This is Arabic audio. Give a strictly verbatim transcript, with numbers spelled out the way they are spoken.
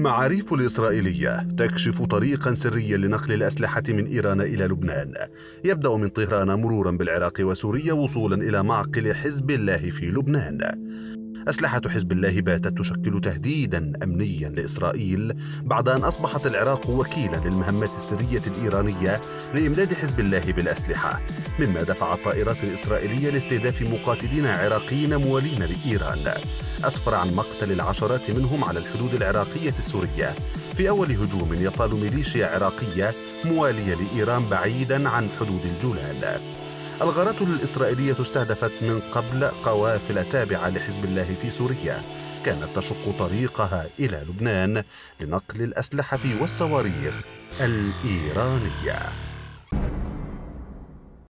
المعاريف الإسرائيلية تكشف طريقا سريا لنقل الأسلحة من إيران إلى لبنان، يبدأ من طهران مرورا بالعراق وسوريا وصولا إلى معقل حزب الله في لبنان. أسلحة حزب الله باتت تشكل تهديدا أمنيا لإسرائيل بعد أن أصبحت العراق وكيلا للمهمات السرية الإيرانية لإمداد حزب الله بالأسلحة، مما دفع الطائرات الإسرائيلية لاستهداف مقاتلين عراقيين موالين لإيران، أسفر عن مقتل العشرات منهم على الحدود العراقية السورية في أول هجوم يطال ميليشيا عراقية موالية لإيران بعيدا عن حدود الجولان. الغارات الإسرائيلية استهدفت من قبل قوافل تابعة لحزب الله في سوريا كانت تشق طريقها إلى لبنان لنقل الأسلحة والصواريخ الإيرانية.